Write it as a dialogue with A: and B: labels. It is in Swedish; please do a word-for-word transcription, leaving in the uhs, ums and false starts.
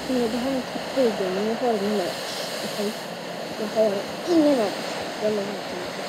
A: Nej, det här är typ videon, men jag har ingen merch. Okej? Jag har ingen merch. Det är någonting.